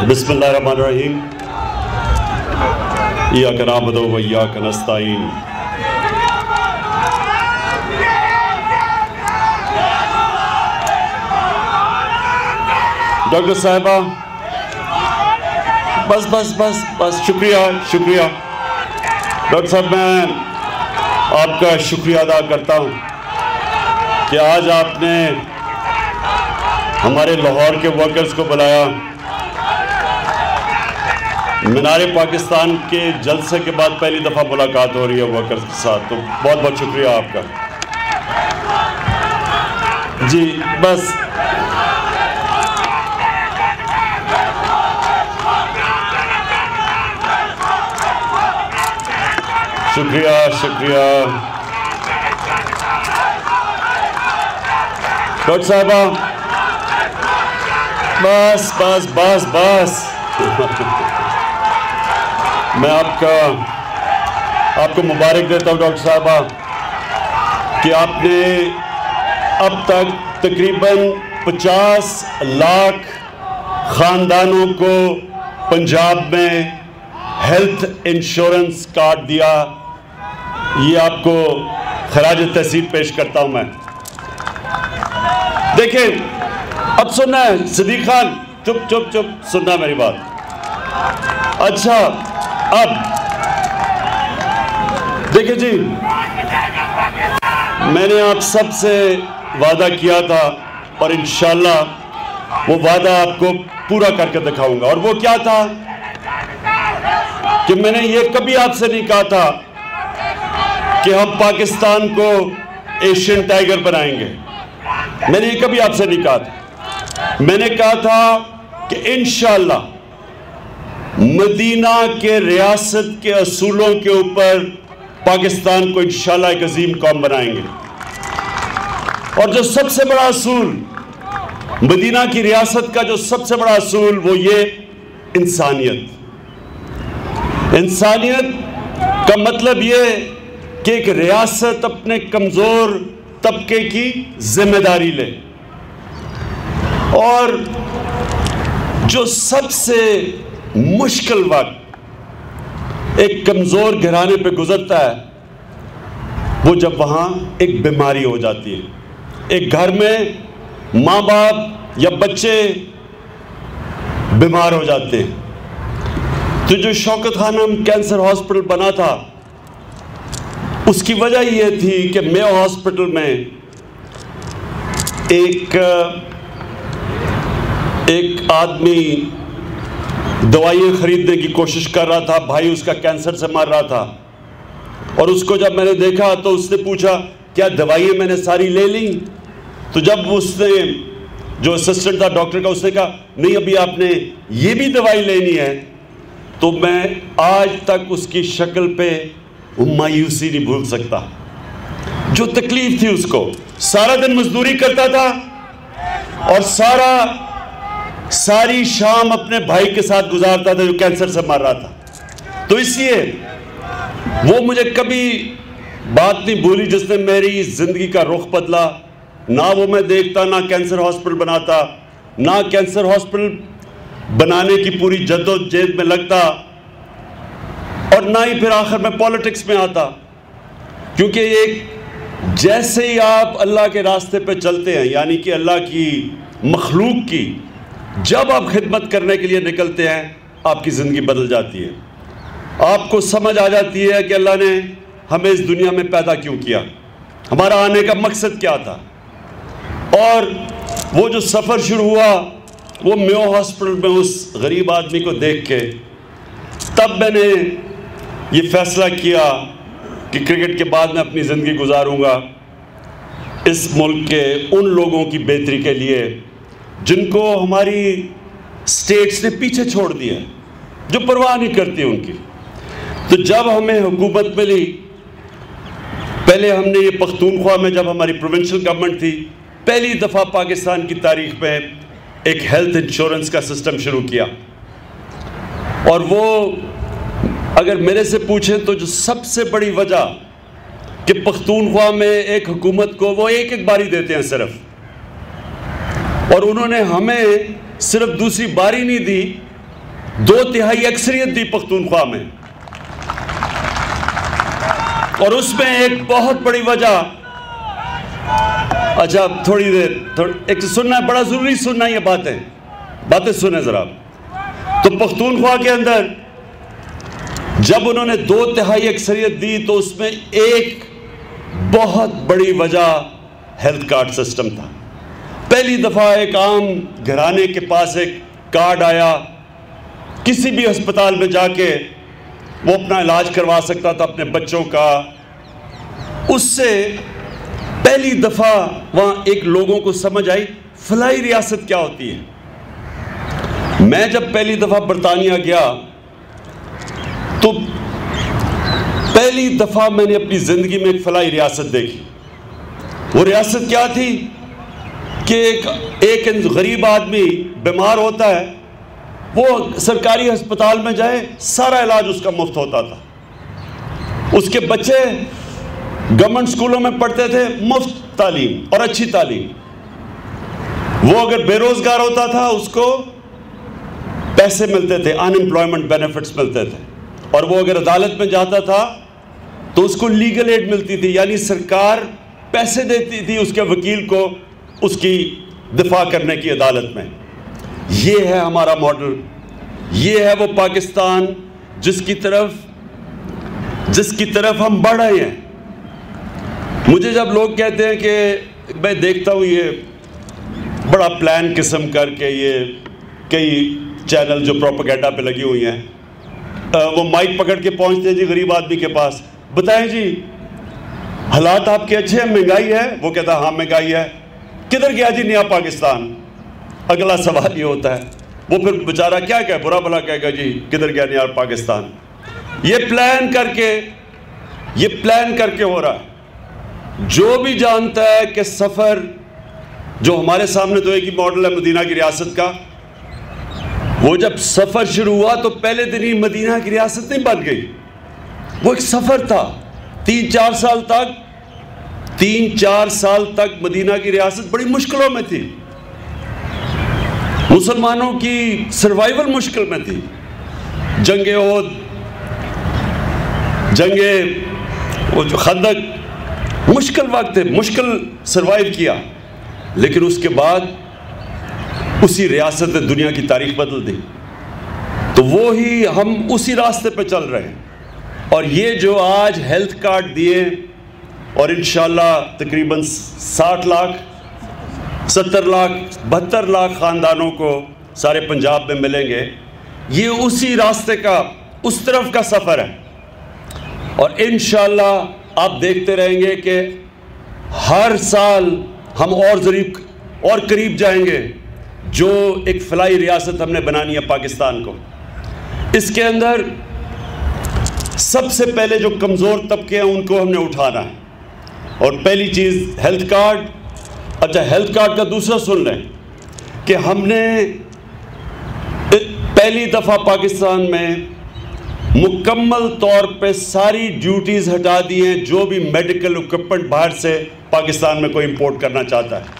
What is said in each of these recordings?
بسم اللہ الرحمن الرحیم ایاک نعبد و ایاک نستعین ڈاکٹر صاحبہ بس شکریہ ڈاکٹر صاحب میں آپ کا شکریہ ادا کرتا ہوں کہ آج آپ نے ہمارے لاہور کے ورکرز کو بلایا. مینار پاکستان کے جلسے کے بعد پہلی دفعہ ملاقات ہو رہی ہے ورکرز کے ساتھ, تو بہت بہت شکریہ آپ کا. جی بس شکریہ ڈاکٹر صاحبہ بس میں آپ کو مبارک دیتا ہوں ڈاکٹر صاحبہ کہ آپ نے اب تک تقریباً 50 لاکھ خاندانوں کو پنجاب میں ہیلتھ انشورنس کارڈ دیا. یہ آپ کو خراج تحسین پیش کرتا ہوں میں. دیکھیں اب سننا ہے صدیق خان, چپ سننا میری بات. اچھا اب دیکھیں جی, میں نے آپ سب سے وعدہ کیا تھا اور انشاءاللہ وہ وعدہ آپ کو پورا کر کے دکھاؤں گا. اور وہ کیا تھا کہ میں نے یہ کبھی آپ سے نہیں کہا تھا کہ ہم پاکستان کو ایشین ٹائیگر بنائیں گے. میں نے یہ کبھی آپ سے نہیں کہا تھا. میں نے کہا تھا کہ انشاءاللہ مدینہ کے ریاست کے اصولوں کے اوپر پاکستان کو انشاءاللہ ایک عظیم قوم بنائیں گے. اور جو سب سے بڑا اصول مدینہ کی ریاست کا, جو سب سے بڑا اصول, وہ یہ انسانیت کا مطلب یہ کہ ایک ریاست اپنے کمزور طبقے کی ذمہ داری لے. اور جو سب سے مشکل وقت ایک کمزور گھرانے پہ گزرتا ہے وہ جب وہاں ایک بیماری ہو جاتی ہے. ایک گھر میں ماں باپ یا بچے بیمار ہو جاتے ہیں. تو جو شوکت خانم کینسر ہاسپٹل بنا تھا اس کی وجہ یہ تھی کہ میو ہاسپٹل میں ایک آدمی دوائیں خریدنے کی کوشش کر رہا تھا. بھائی اس کا کینسر سے مر رہا تھا, اور اس کو جب میں نے دیکھا تو اس نے پوچھا کیا دوائیں میں نے ساری لے لیں. تو جب اس نے جو اسسٹنٹ تھا ڈاکٹر کا, اس نے کہا نہیں ابھی آپ نے یہ بھی دوائی لینی ہے. تو میں آج تک اس کی شکل پہ مایوسی نہیں بھول سکتا. جو تکلیف تھی اس کو, سارا دن مزدوری کرتا تھا اور ساری شام اپنے بھائی کے ساتھ گزارتا تھا جو کینسر سے مر رہا تھا. تو اس لیے وہ مجھے کبھی بات نہیں بھولی جس نے میری زندگی کا رخ بدلا. نہ وہ میں دیکھتا, نہ کینسر ہاسپٹل بناتا, نہ کینسر ہاسپٹل بنانے کی پوری جد و جہد میں لگتا, اور نہ ہی پھر آخر میں پالیٹکس میں آتا. کیونکہ ایک جیسے ہی آپ اللہ کے راستے پہ چلتے ہیں, یعنی کہ اللہ کی مخلوق کی جب آپ خدمت کرنے کے لیے نکلتے ہیں, آپ کی زندگی بدل جاتی ہے. آپ کو سمجھ آ جاتی ہے کہ اللہ نے ہمیں اس دنیا میں پیدا کیوں کیا, ہمارا آنے کا مقصد کیا تھا. اور وہ جو سفر شروع ہوا وہ میو ہاسپٹل میں اس غریب آدمی کو دیکھ کے, تب میں نے یہ فیصلہ کیا کہ کرکٹ کے بعد میں اپنی زندگی گزاروں گا اس ملک کے ان لوگوں کی بہتری کے لیے جن کو ہماری سٹیٹس نے پیچھے چھوڑ دیا, جو پرواہ نہیں کرتی ان کی. تو جب ہمیں حکومت ملی, پہلے ہم نے یہ پختونخوا میں جب ہماری پروونشل گورنمنٹ تھی, پہلی دفعہ پاکستان کی تاریخ میں ایک ہیلتھ انشورنس کا سسٹم شروع کیا. اور وہ اگر میرے سے پوچھیں تو جو سب سے بڑی وجہ کہ پختونخوا میں ایک حکومت کو وہ ایک باری دیتے ہیں صرف, اور انہوں نے ہمیں صرف دوسری باری نہیں دی 2/3 اکثریت دی پختونخوا میں، اور اس میں ایک بہت بڑی وجہ، اچھا تھوڑی دیر ایک سننا ہے، بڑا ضروری سننا یہ باتیں سنیں ذرا. تو پختونخوا کے اندر جب انہوں نے 2/3 اکثریت دی تو اس میں ایک بہت بڑی وجہ ہیلتھ کارڈ سسٹم تھا. پہلی دفعہ ایک عام گھرانے کے پاس ایک کارڈ آیا، کسی بھی ہسپتال میں جا کے وہ اپنا علاج کروا سکتا تھا اپنے بچوں کا. اس سے پہلی دفعہ وہاں ایک لوگوں کو سمجھ آئی فلاحی ریاست کیا ہوتی ہے. میں جب پہلی دفعہ برطانیہ گیا تو پہلی دفعہ میں نے اپنی زندگی میں ایک فلاحی ریاست دیکھی. وہ ریاست کیا تھی کہ ایک غریب آدمی بیمار ہوتا ہے، وہ سرکاری ہسپتال میں جائے، سارا علاج اس کا مفت ہوتا تھا. اس کے بچے گورنمنٹ سکولوں میں پڑھتے تھے، مفت تعلیم اور اچھی تعلیم. وہ اگر بے روزگار ہوتا تھا اس کو پیسے ملتے تھے، ان امپلائمنٹ بینیفٹس ملتے تھے. اور وہ اگر عدالت میں جاتا تھا تو اس کو لیگل ایڈ ملتی تھی، یعنی سرکار پیسے دیتی تھی اس کے وکیل کو اس کی دفاع کرنے کی عدالت میں. یہ ہے ہمارا ماڈل، یہ ہے وہ پاکستان جس کی طرف ہم بڑھ رہے ہیں. مجھے جب لوگ کہتے ہیں کہ میں دیکھتا ہوں یہ بڑا پلان قسم کر کے یہ کئی چینل جو پروپیگنڈا پہ لگی ہوئی ہیں، وہ مائک پکڑ کے پہنچتے ہیں جی غریب آدمی کے پاس، بتائیں جی حالات آپ کے اچھے ہیں، مہنگائی ہے؟ وہ کہتا ہے ہاں مہنگائی ہے. کدھر گیا جی نیا پاکستان؟ اگلا سوال یہ ہوتا ہے. وہ پھر بیچارہ کیا کہے، برا بھلا کہے گا جی کدھر گیا نیا پاکستان. یہ پلان کر کے ہو رہا ہے. جو بھی جانتا ہے کہ سفر جو ہمارے سامنے تو ایک ہی ماڈل ہے مدینہ کی ریاست کا، وہ جب سفر شروع ہوا تو پہلے دن ہی مدینہ کی ریاست نہیں بن گئی. وہ ایک سفر تھا. 3-4 سال تک مدینہ کی ریاست بڑی مشکلوں میں تھی. مسلمانوں کی سروائیول مشکل میں تھی. جنگ احد، وہ جو خندق، مشکل وقت ہے، مشکل سروائیو کیا. لیکن اس کے بعد اسی ریاست نے دنیا کی تاریخ بدل دی. تو وہی ہم اسی راستے پہ چل رہے ہیں. اور یہ جو آج ہیلتھ کارڈ دیے اور انشاءاللہ تقریباً 60 لاکھ 70 لاکھ 72 لاکھ خاندانوں کو سارے پنجاب میں ملیں گے، یہ اسی راستے کا اس طرف کا سفر ہے. اور انشاءاللہ آپ دیکھتے رہیں گے کہ ہر سال ہم اور قریب جائیں گے جو ایک فلاحی ریاست ہم نے بنانی ہے پاکستان کو. اس کے اندر سب سے پہلے جو کمزور طبقے ہیں ان کو ہم نے اٹھانا ہے. اور پہلی چیز ہیلتھ کارڈ. اچھا ہیلتھ کارڈ کا دوسرا سن لیں کہ ہم نے پہلی دفعہ پاکستان میں مکمل طور پہ ساری ڈیوٹیز ہٹا دی ہیں جو بھی میڈیکل اکوپمنٹ باہر سے پاکستان میں کوئی امپورٹ کرنا چاہتا ہے.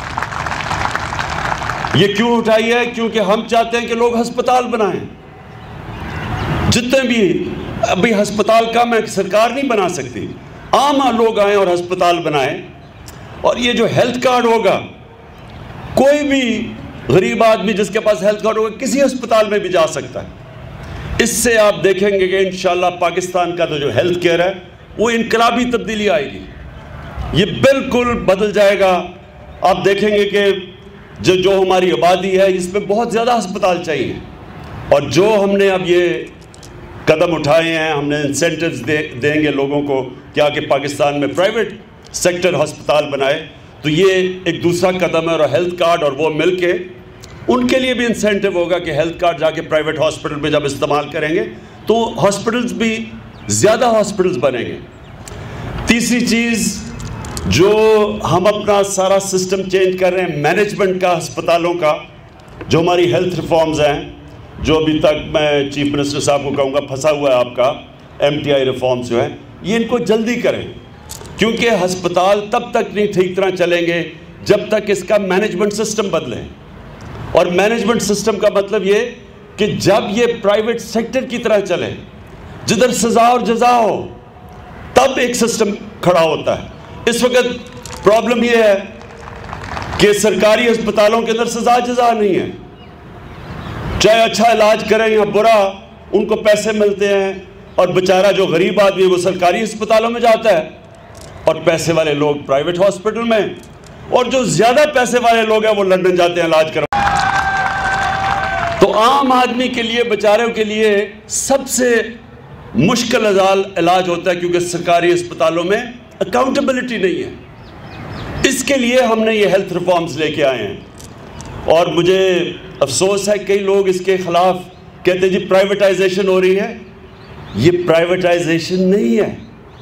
یہ کیوں اٹھائی ہے؟ کیونکہ ہم چاہتے ہیں کہ لوگ ہسپتال بنائیں. جتنے بھی ابھی ہسپتال کم ہے، سرکار نہیں بنا سکتی، عام لوگ آئیں اور ہسپتال بنائیں. اور یہ جو ہیلتھ کارڈ ہوگا، کوئی بھی غریب آدمی جس کے پاس ہیلتھ کارڈ ہوگا کسی ہسپتال میں بھی جا سکتا ہے. اس سے آپ دیکھیں گے کہ انشاءاللہ پاکستان کا تو جو ہیلتھ کیئر ہے وہ انقلابی تبدیلی آئے گی. یہ بالکل بدل جائے گا. آپ دیکھیں گے کہ جو ہماری آبادی ہے اس میں بہت زیادہ ہسپتال چاہیے. اور جو ہم نے اب یہ قدم اٹھائے ہیں، ہم نے انسینٹیوز دیں گے لوگوں کو کہ آ کے پاکستان میں پرائیویٹ سیکٹر ہسپتال بنائے، تو یہ ایک دوسرا قدم ہے. اور ہیلتھ کارڈ اور وہ مل کے ان کے لیے بھی انسینٹیو ہوگا کہ ہیلتھ کارڈ جا کے پرائیویٹ ہاسپٹل میں جب استعمال کریں گے تو ہاسپٹلز بھی زیادہ ہاسپٹلز بنیں گے. تیسری چیز جو ہم اپنا سارا سسٹم چینج کر رہے ہیں مینجمنٹ کا، ہسپتالوں کا، جو ہماری ہیلتھ ریفارمز ہیں، جو ابھی تک میں چیف منسٹر صاحب کو کہوں گا پھنسا ہوا ہے آپ کا MTI ریفارمز جو ہیں، یہ ان کو جلدی کریں. کیونکہ ہسپتال تب تک نہیں ٹھیک طرح چلیں گے جب تک اس کا مینجمنٹ سسٹم بدلے. اور مینجمنٹ سسٹم کا مطلب یہ کہ جب یہ پرائیویٹ سیکٹر کی طرح چلے، جدھر سزا اور جزا ہو، تب ایک سسٹم کھڑا ہوتا ہے۔ اس وقت پرابلم یہ ہے کہ سرکاری ہسپتالوں کے اندر سزا جزا نہیں ہے، چاہے اچھا علاج کریں یا برا، ان کو پیسے ملتے ہیں، اور بیچارہ جو غریب آدمی ہے وہ سرکاری ہسپتالوں میں جاتا ہے، اور پیسے والے لوگ پرائیویٹ ہاسپٹل میں، اور جو زیادہ پیسے والے لوگ ہیں وہ لندن جاتے ہیں علاج کروانے۔ تو عام آدمی کے لیے، بیچاروں کے لیے سب سے مشکل علاج ہوتا ہے، کیونکہ سرکاری ہسپتالوں میں اکاؤنٹیبلٹی نہیں ہے۔ اس کے لیے ہم نے یہ ہیلتھ ریفارمز لے کے آئے ہیں، اور مجھے افسوس ہے کئی لوگ اس کے خلاف کہتے ہیں جی پرائیویٹائزیشن ہو رہی ہے۔ یہ پرائیویٹائزیشن نہیں ہے،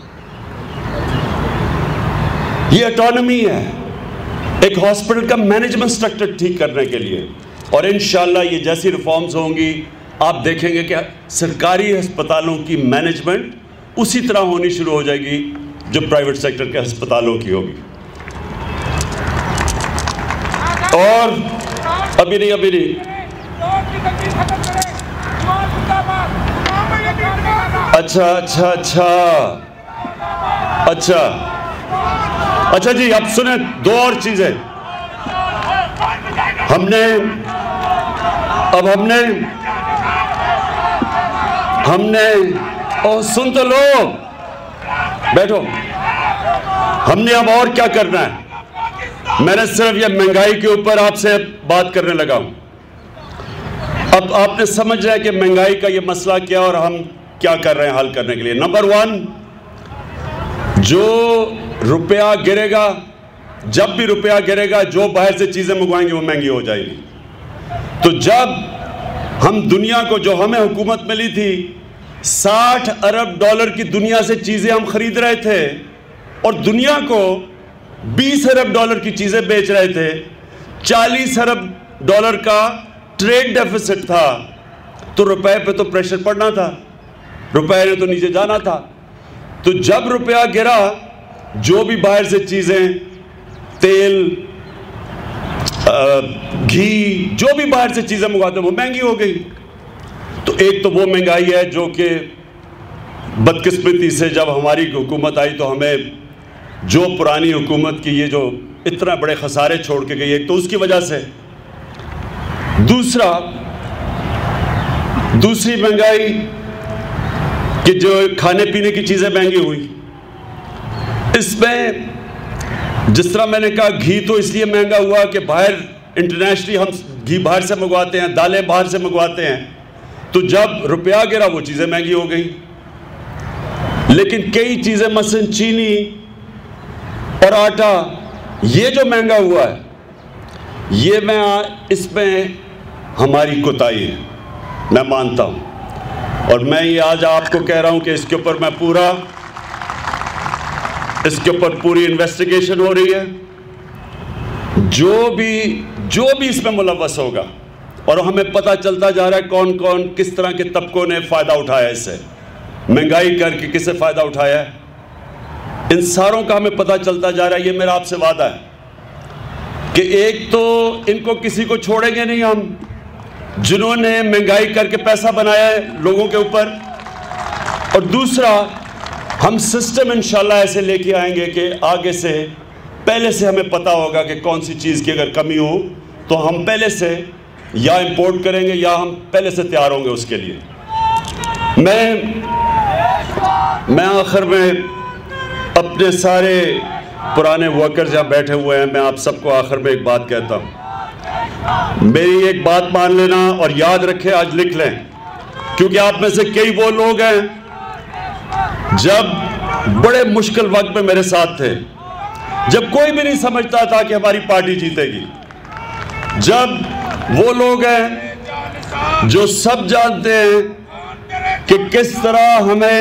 یہ اٹانومی ہے، ایک ہاسپٹل کا مینجمنٹ سٹرکچر ٹھیک کرنے کے لیے۔ اور انشاءاللہ یہ جیسی ریفارمز ہوں گی، آپ دیکھیں گے کہ سرکاری ہسپتالوں کی مینجمنٹ اسی طرح ہونی شروع ہو جائے گی جو پرائیویٹ سیکٹر کے ہسپتالوں کی ہوگی۔ اور ابھی نہیں اچھا جی، اب سنیں دو اور چیزیں۔ ہم نے سن تو لو، بیٹھو، ہم نے اب اور کیا کرنا ہے؟ میں نے صرف یہ مہنگائی کے اوپر آپ سے بات کرنے لگا ہوں۔ اب آپ نے سمجھ رہے کہ مہنگائی کا یہ مسئلہ کیا اور ہم کیا کر رہے ہیں حل کرنے کے لیے۔ نمبر 1، جو روپیہ گرے گا، جب بھی روپیہ گرے گا، جو باہر سے چیزیں منگوائیں گے وہ مہنگی ہو جائیں گی۔ تو جب ہم دنیا کو، جو ہمیں حکومت ملی تھی، $60 ارب کی دنیا سے چیزیں ہم خرید رہے تھے، اور دنیا کو $20 ارب کی چیزیں بیچ رہے تھے، $40 ارب کا ٹریڈ ڈیفیسٹ تھا، تو روپے پہ تو پریشر پڑنا تھا، روپے نے تو نیچے جانا تھا۔ تو جب روپیہ گرا، جو بھی باہر سے چیزیں، تیل، گھی، جو بھی باہر سے چیزیں منگواتے ہیں وہ مہنگی ہو گئی۔ تو ایک تو وہ مہنگائی ہے جو کہ بدقسمتی سے جب ہماری حکومت آئی تو ہمیں جو پرانی حکومت کی یہ جو اتنا بڑے خسارے چھوڑ کے گئی، ایک تو اس کی وجہ سے۔ دوسری مہنگائی کہ جو کھانے پینے کی چیزیں مہنگی ہوئی، اس میں جس طرح میں نے کہا گھی تو اس لیے مہنگا ہوا کہ باہر انٹرنیشنلی ہم گھی باہر سے منگواتے ہیں، دالیں باہر سے منگواتے ہیں، تو جب روپیہ گرا وہ چیزیں مہنگی ہو گئی۔ لیکن کئی چیزیں مثلا چینی اور آٹا، یہ جو مہنگا ہوا ہے، یہ اس میں ہماری کوتاہی ہے، میں مانتا ہوں، اور میں یہ آج آپ کو کہہ رہا ہوں کہ اس کے اوپر پوری انویسٹیگیشن ہو رہی ہے۔ جو بھی اس میں ملوث ہوگا، اور ہمیں پتہ چلتا جا رہا ہے کون کون کس طرح کے طبقوں نے فائدہ اٹھایا اس سے، مہنگائی کر کے کسے فائدہ اٹھایا ہے، ان ساروں کا ہمیں پتہ چلتا جا رہا ہے۔ یہ میرا آپ سے وعدہ ہے کہ ایک تو ان کو کسی کو چھوڑیں گے نہیں ہم، جنہوں نے مہنگائی کر کے پیسہ بنایا ہے لوگوں کے اوپر، اور دوسرا ہم سسٹم انشاءاللہ ایسے لے کے آئیں گے کہ آگے سے پہلے سے ہمیں پتہ ہوگا کہ کون سی چیز کی اگر کمی ہو تو ہم پہلے سے یا امپورٹ کریں گے یا ہم پہلے سے تیار ہوں گے اس کے لیے۔ میں آخر میں اپنے سارے پرانے ورکرز جہاں بیٹھے ہوئے ہیں، میں آپ سب کو آخر میں ایک بات کہتا ہوں، میری ایک بات مان لینا اور یاد رکھیں، آج لکھ لیں، کیونکہ آپ میں سے کئی وہ لوگ ہیں جب بڑے مشکل وقت میں میرے ساتھ تھے، جب کوئی بھی نہیں سمجھتا تھا کہ ہماری پارٹی جیتے گی، جب وہ لوگ ہیں جو سب جانتے ہیں کہ کس طرح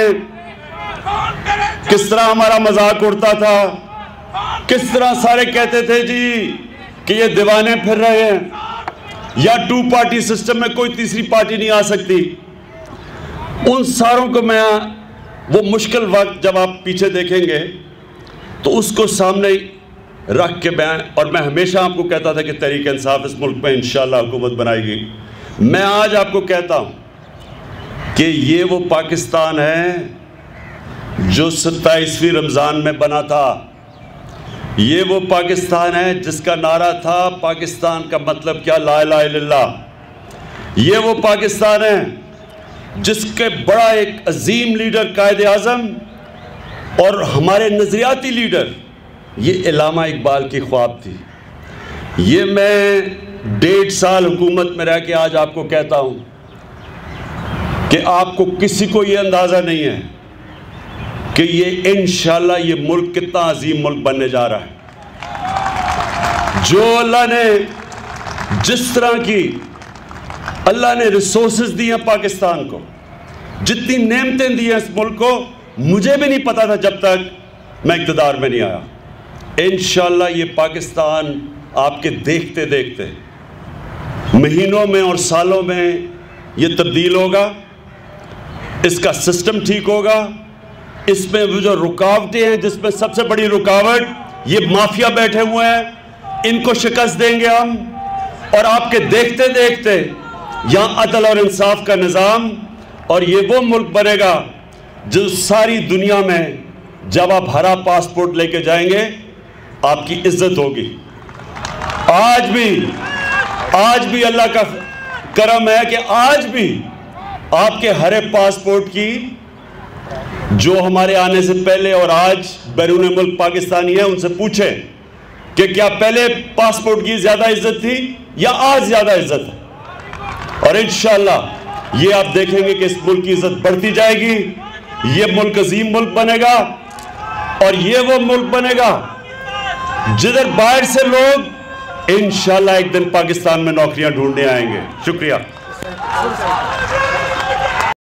ہمارا مذاق اڑتا تھا، کس طرح سارے کہتے تھے جی کہ یہ دیوانے پھر رہے ہیں، یا ٹو پارٹی سسٹم میں کوئی تیسری پارٹی نہیں آ سکتی۔ ان ساروں کو میں وہ مشکل وقت جب آپ پیچھے دیکھیں گے تو اس کو سامنے رکھ کے اور میں ہمیشہ آپ کو کہتا تھا کہ تحریک انصاف اس ملک میں انشاءاللہ حکومت بنائے گی، میں آج آپ کو کہتا ہوں کہ یہ وہ پاکستان ہے جو 27ویں رمضان میں بنا تھا. یہ وہ پاکستان ہے جس کا نعرہ تھا پاکستان کا مطلب کیا، لا الہ الا اللہ. یہ وہ پاکستان ہے جس کے بڑا ایک عظیم لیڈر قائد اعظم اور ہمارے نظریاتی لیڈر، یہ علامہ اقبال کی خواب تھی. یہ میں 1.5 سال حکومت میں رہ کے آج آپ کو کہتا ہوں کہ آپ کو کسی کو یہ اندازہ نہیں ہے کہ یہ انشاءاللہ یہ ملک کتنا عظیم ملک بننے جا رہا ہے. جو اللہ نے جس طرح کی اللہ نے ریسورسز دی ہیں پاکستان کو، جتنی نعمتیں دی ہیں اس ملک کو، مجھے بھی نہیں پتا تھا جب تک میں اقتدار میں نہیں آیا. انشاءاللہ یہ پاکستان آپ کے دیکھتے دیکھتے مہینوں میں اور سالوں میں یہ تبدیل ہوگا. اس کا سسٹم ٹھیک ہوگا. اس میں وہ جو رکاوٹیں ہیں، جس میں سب سے بڑی رکاوٹ یہ مافیا بیٹھے ہوئے ہیں، ان کو شکست دیں گے ہم. اور آپ کے دیکھتے دیکھتے یہاں عدل اور انصاف کا نظام، اور یہ وہ ملک بنے گا جو ساری دنیا میں جب آپ ہرا پاسپورٹ لے کے جائیں گے آپ کی عزت ہوگی. آج بھی اللہ کا کرم ہے کہ آج بھی آپ کے ہرے پاسپورٹ کی، جو ہمارے آنے سے پہلے اور آج بیرون ملک پاکستانی ہیں، ان سے پوچھیں کہ کیا پہلے پاسپورٹ کی زیادہ عزت تھی یا آج زیادہ عزت ہے. اور انشاءاللہ یہ آپ دیکھیں گے کہ اس ملک کی عزت بڑھتی جائے گی. یہ ملک عظیم ملک بنے گا، اور یہ وہ ملک بنے گا جدھر باہر سے لوگ انشاءاللہ ایک دن پاکستان میں نوکریاں ڈھونڈنے آئیں گے. شکریہ.